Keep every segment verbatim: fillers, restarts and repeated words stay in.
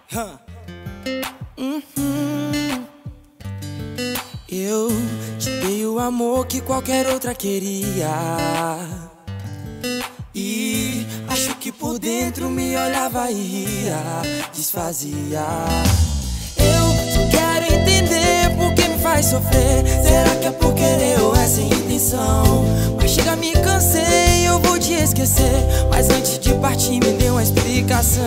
Uhum. Eu te dei o amor que qualquer outra queria, e acho que por dentro me olhava e ria, desfazia. Eu só quero entender por que me faz sofrer. Será que é por querer ou é sem intenção? Mas chega, me cansei, eu vou te esquecer, mas antes de partir me dê uma explicação.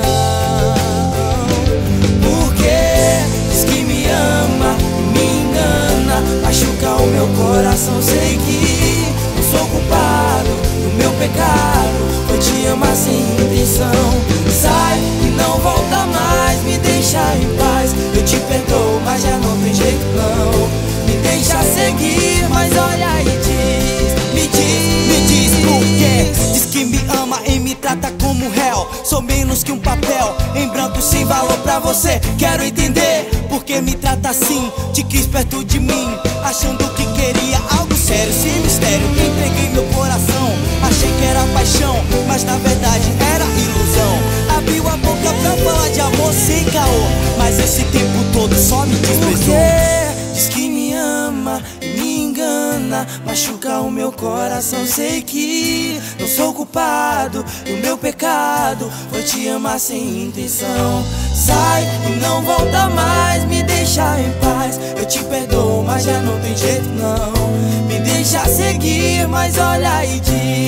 Porque diz que me ama e me engana, machuca o meu coração. Sei que não sou culpado do meu pecado, foi te amar sem intenção. Sai e não volta mais, me deixa em paz. Eu te perdoo, mas já não tem jeito não. Me deixa seguir, mas olha e diz, me diz, me diz por quê? Diz que me ama e me trata como réu. Sou menos que um papel em branco sem valor pra você. Quero entender por que me trata assim. Te quis perto de mim, achando que queria algo sério. Sem mistério, entreguei meu coração. Achei que era paixão, mas na verdade era ilusão. Abriu a boca pra falar de amor sem caô, mas esse tempo todo só me desprezou. Porque diz que me ama e me engana, machuca o meu coração. Sei que não sou culpado do meu pecado, foi te amar sem intenção. Sai e não volta mais, me deixa em paz. Eu te perdoo, mas já não tem jeito não. Me deixa seguir, mas olha e diz,